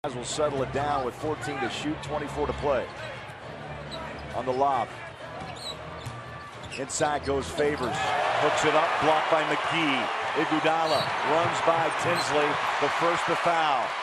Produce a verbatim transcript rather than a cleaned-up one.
Will settle it down with fourteen to shoot, twenty-four to play. On the lob. Inside goes Favors. Hooks it up, blocked by McGee. Iguodala runs by Tinsley, the first to foul.